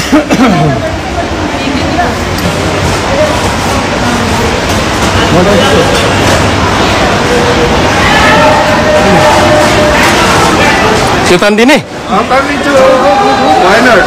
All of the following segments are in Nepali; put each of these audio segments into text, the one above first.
Siêu tan đi nè. Tan đi chứ. Why not?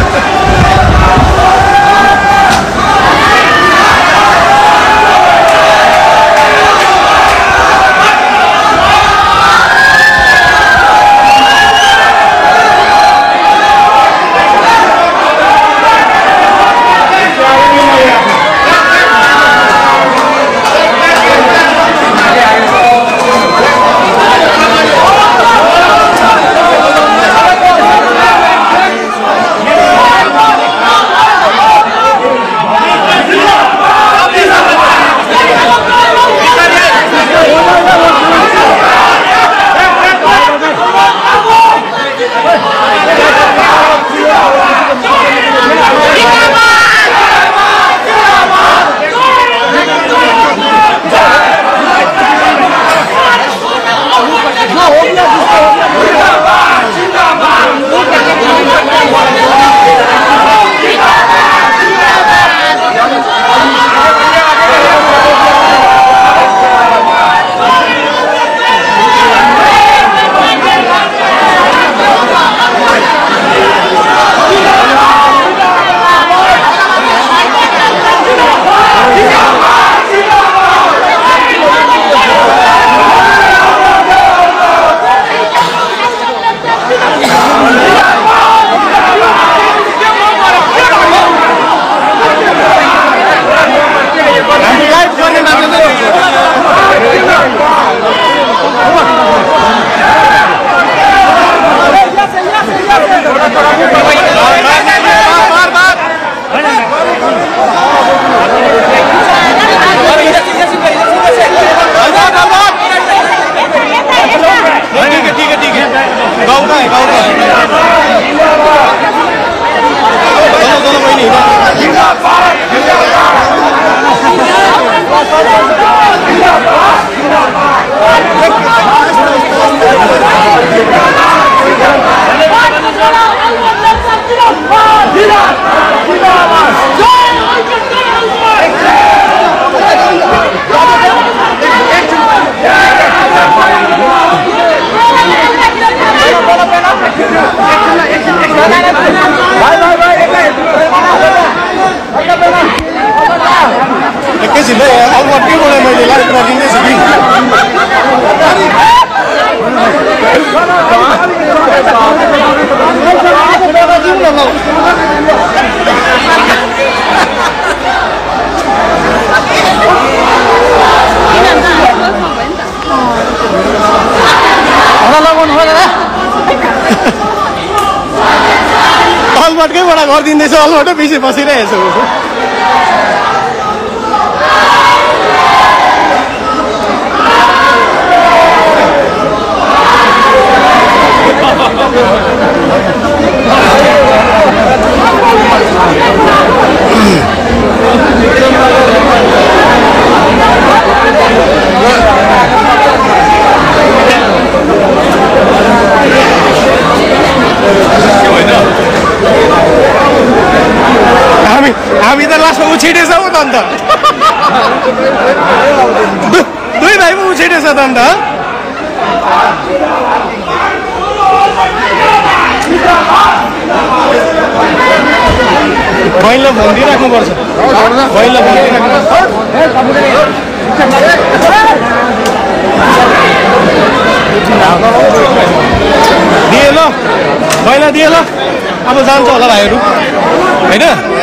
अलबटकै बडा गरिदिँदैछ अलबटै पछि बसिरहेको छु हामी त लास्टमा उछिटेछौँ त अन्त दुई भाइ पो उछिटेछ त अन्त बहिनीलाई फोन दिइराख्नुपर्छ बहिनीलाई फोन दिए ल बहिनीलाई दिए ल अब जान्छ होला भाइहरू होइन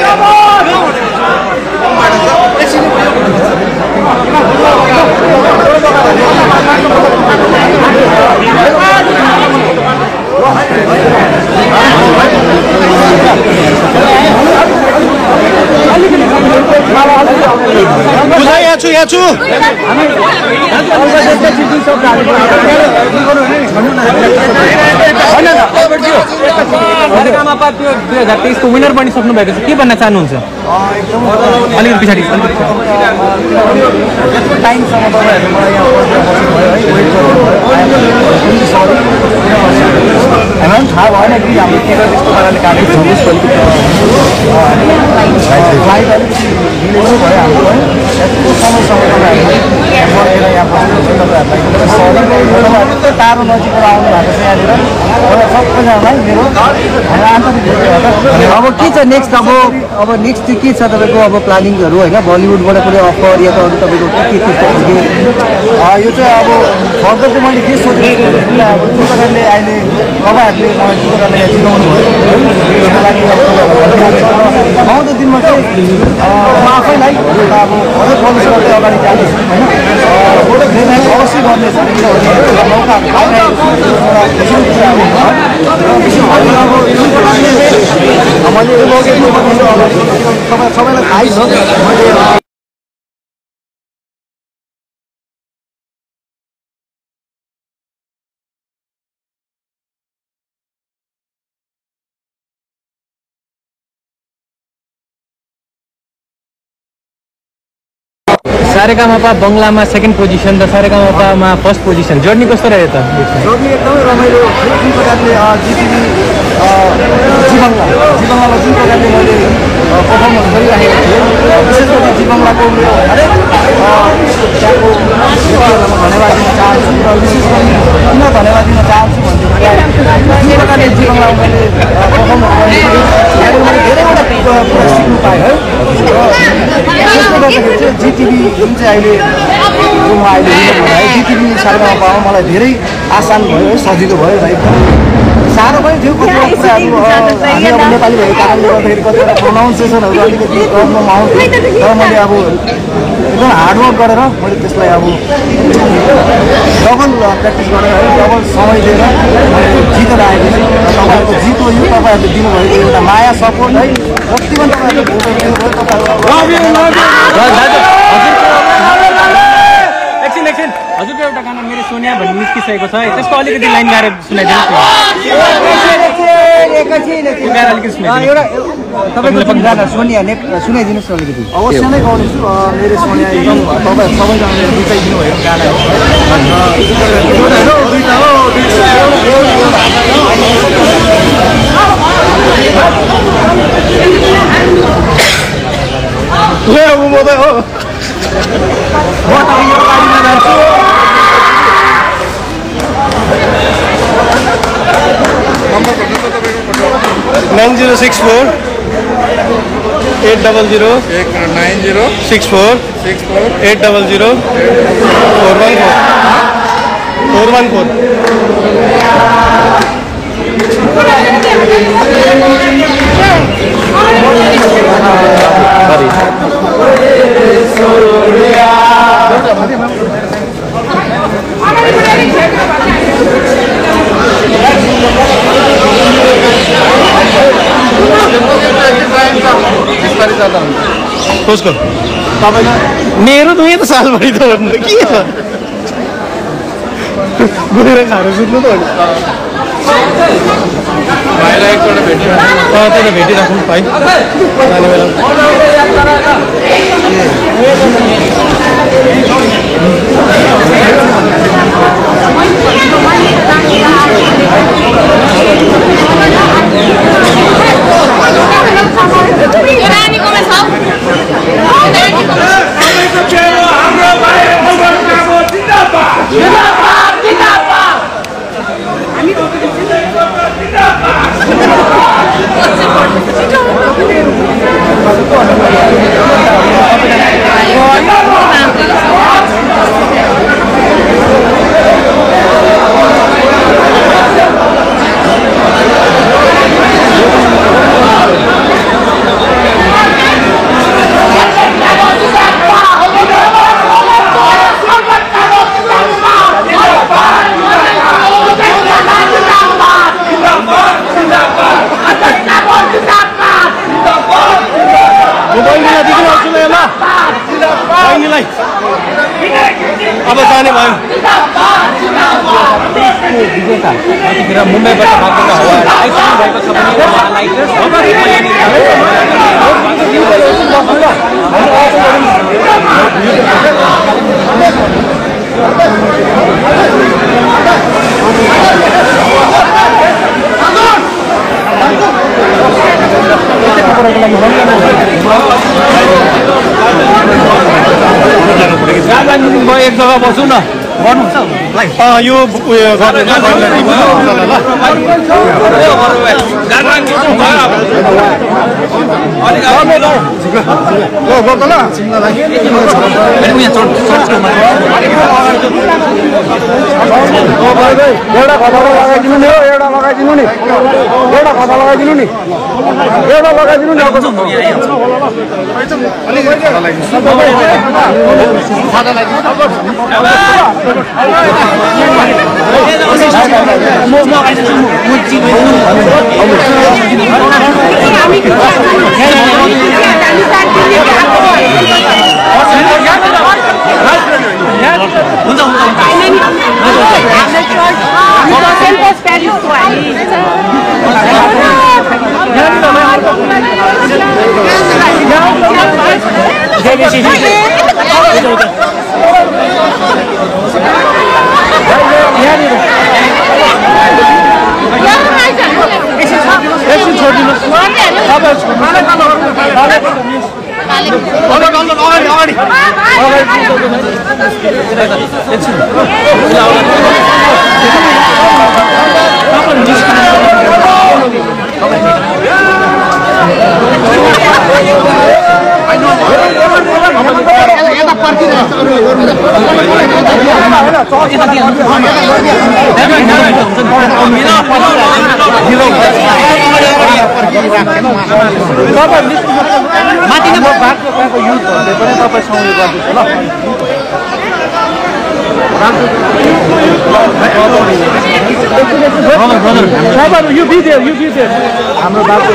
यहाँ छु यहाँ छु मापा त्यो 2023 को विनर बनिसक्नु भएको छ के भन्न चाहनुहुन्छ अलिकति पछाडी टाइमसम्म तपाईहरुले मलाई यहाँ हामीलाई थाहा भएन कि हाम्रो टिकट यस्तो पाराले काटेको छ फ्लाइट अलिकति ढिलो भयो हाम्रो है यस्तो समयसम्म तपाईँहरूले बसेर यहाँ बस्नुहुन्छ तपाईँहरूलाई यस्तो टाढो नजिकबाट आउनु भएको छ यहाँनिर सबैजनालाई मेरो आन्तरिक अब के छ नेक्स्ट अब नेक्स्ट चाहिँ के छ तपाईँको अब प्लानिङहरू होइन बलिउडबाट कुनै अफर या त अरू तपाईँको के यो चाहिँ अब फर्दर चाहिँ मैले के सोचेको छु अब जुन प्रकारले अहिले तपाईँहरूले मलाई जुन प्रकारले चिनाउनु भयो त्यसको लागि आउँदो दिनमा चाहिँ म आफैलाई अब अझै पलिस गर्दै अगाडि जाँदैछु होइन फोटो फ्रेमहरू अवश्य गर्नेछ किनभने मौका पाइरहेको मैले यो लगेको अगाडि सबैलाई थाहै छ मैले सारेगामापा बङ्गलामा सेकेन्ड पोजिसन र सारेगामापामा फर्स्ट पोजिसन जर्नी कस्तो रह्यो त जर्नी एकदमै रमाइलो जुन प्रकारले जिटिभी जीबङ्गलामा जुन प्रकारले मैले पर्फर्मेन्स गरिराखेको थिएँ विशेष गरी जीबङ्गलाको मेरो हरेक त्यहाँको युवाहरूलाई म धन्यवाद दिन चाहन्छु र विशेष गरी किन धन्यवाद दिन चाहन्छु भनेदेखि जुन प्रकारले जीबङ्गलामा मैले पर्फर्मेन्स गरेको थिएँ मैले धेरैवटा कुरा सिक्नु पाएँ है त्यसले गर्दाखेरि चाहिँ जिटिभी जुन चाहिँ अहिले जो म अहिले है जिटिभी सारेगामापामा मलाई धेरै आसान भयो है सजिलो भयो र एकदम साह्रो पनि थियो कतिवटा कुराहरू हामी अब नेपाली भएको कारणले गर्दाखेरि कतिवटा प्रोनाउन्सिएसनहरू अलिकति प्रब्लम आउँथ्यो तर मैले अब एकदम हार्डवर्क गरेर मैले त्यसलाई अब डबल प्र्याक्टिस गरेर है डबल समय दिएर मैले जितेर आएको छु र तपाईँहरूको जित हो यो तपाईँहरूले दिनुभएको एउटा माया सपोर्ट है जति पनि तपाईँहरूले भोटहरू दिनुभयो तपाईँहरू एकछिन हजुरको एउटा गाना मेरो सोनिया भन्ने निस्किसकेको छ त्यसको अलिकति लाइन गाएर सुनाइदिनुहोस् तपाईँको गाना सोनिया सुनाइदिनुहोस् न अलिकति अवश्य नै गाउनेछु मेरो सोनिया एकदम तपाईँ सबैजनाले रुचाइदिनु भएको गाना हो 9064 800 64 800 उसको मेरो त यहाँ त सालभरि त भन्नु के छ गएर खाएर सुत्नु त त्यही त भेटिराख्नु भाइ जाने बेला अब जाने भयो मुम्बईबाट भएको हवा एक जग्गा बसौँ न गर्नुहुन्छ यो उयो गर्दैन एउटा खतरा लगाइदिनु नि एउटा लगाइदिनु नि एउटा खतरा लगाइदिनु नि एउटा लगाइदिनु नि माथि नै बाटोको युज भन्दै पनि तपाईसँग उयो गर्दैछ ल You be there. हाम्रो बाटो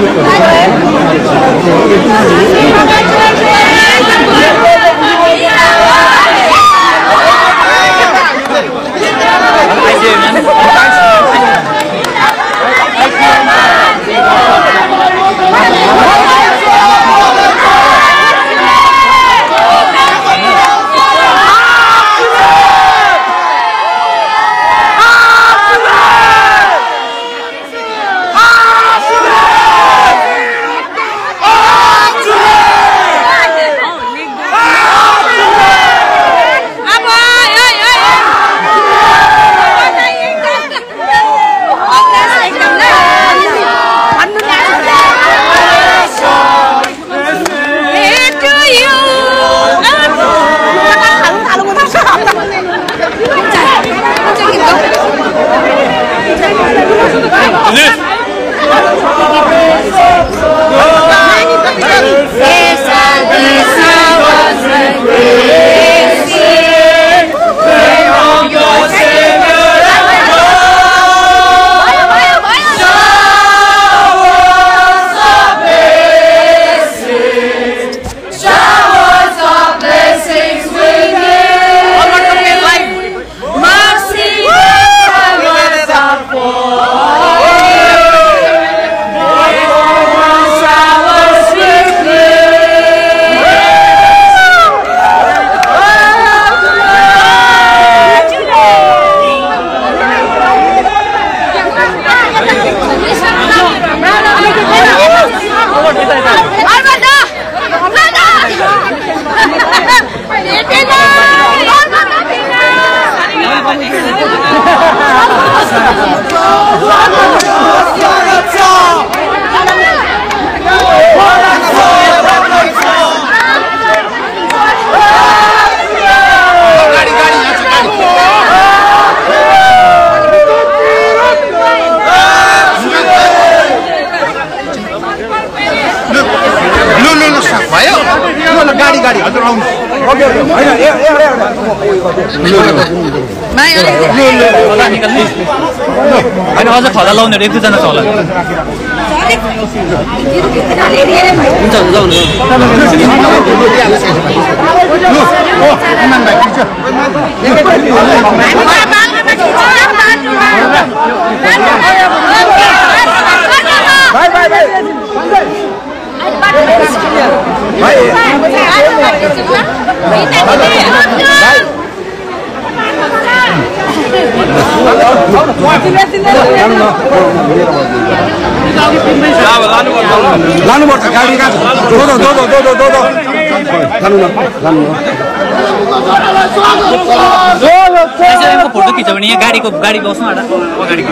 होइन अझ खला लाउनेहरू एक दुईजना छ होला लानुपर्छ गाडी कहाँ छ? फोटो खिच्यो भने यहाँ गाडी बस्नु अगाडिको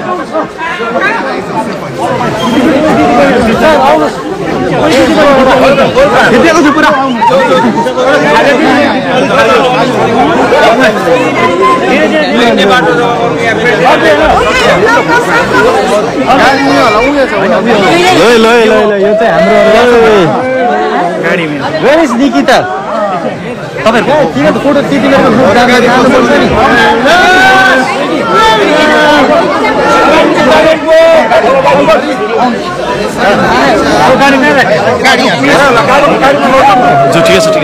यो चाहिँ हाम्रो गाडी वेयर इज निकिता तपाईहरुको किन त फोटो तिमीहरुको ग्रुप जानुपर्छ नि जो ठीक छ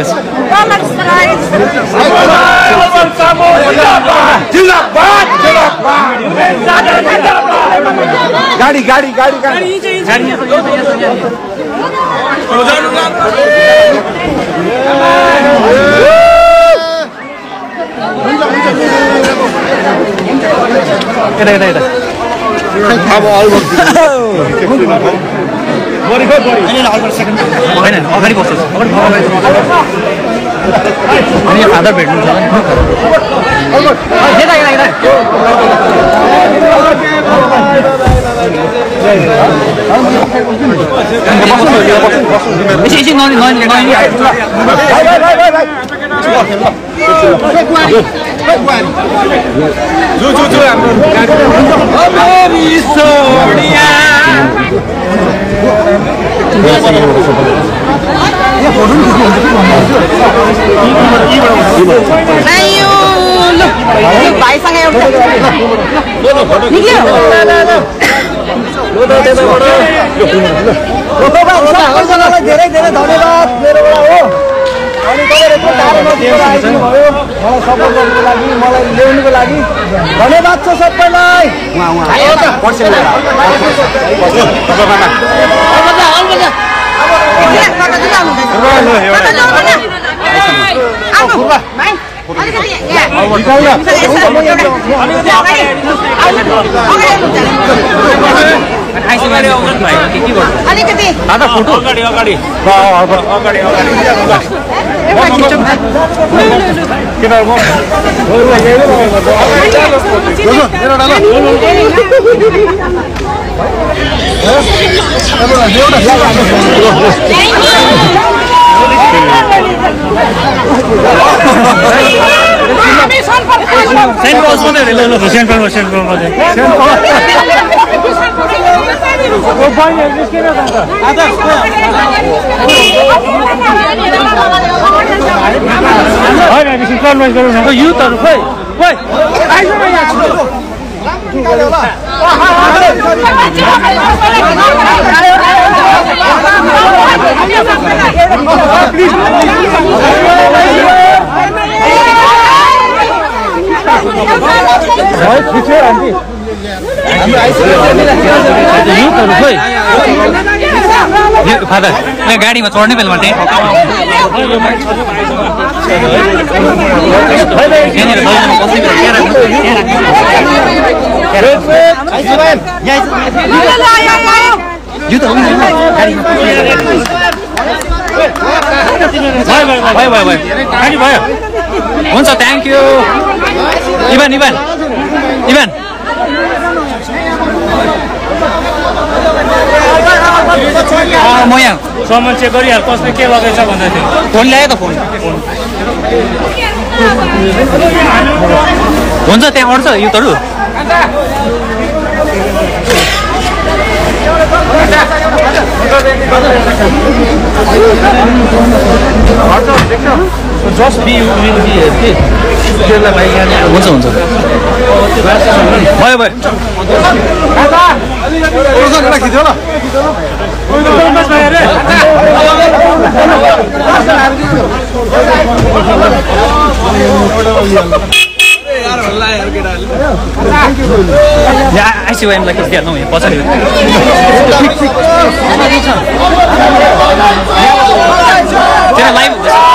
गाडी अब अगाडि बस्छ अनि फादर भेट्नु छ भाइसँग एउटा धेरै धेरै धन्यवाद मेरोबाट हो अनि तपाईहरुको टाढो नजिक आइदिनु भयो मलाई सपोर्ट गर्नुको लागि मलाई ल्याउनुको लागि धन्यवाद छ सबैलाई फादर गाडीमा चढ्ने बेलामा भयो हुन्छ थ्याङ्क यू इभान म यहाँ सामान चेक गरिहाल कसले के लगाएछ भन्दै थियो फोन ल्यायो त फोन हुन्छ त्यहाँ अड्छ युथहरू जस्ट बी विल बी के त्यसलाई भाइ यहाँ हुन्छ भयो खिच्यो ल आइसिवाइएमलाई खिचिदिहाल्नु यहाँ पछाडि त्यहाँ लाइभ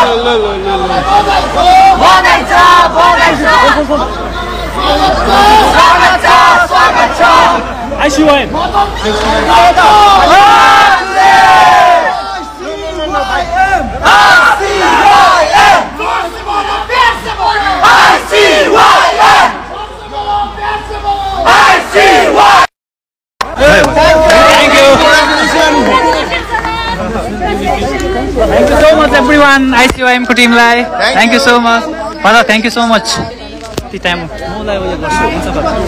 आइसिवाइएम इभान ICYM को टिमलाई thank you so much father thank you so much ती टाइम मलाई उयो गर्छु हुन्छ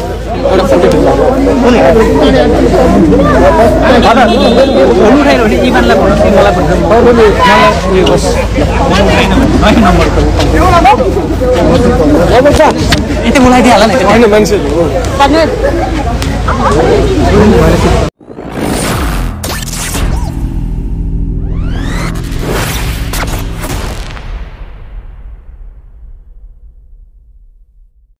फादर हुनु छैन भने इभानलाई भन्नु कि मलाई भन्नु मलाई उयो गर्छु नयाँ नम्बरको यति बोलाइदिइहाल नि होइन मान्छे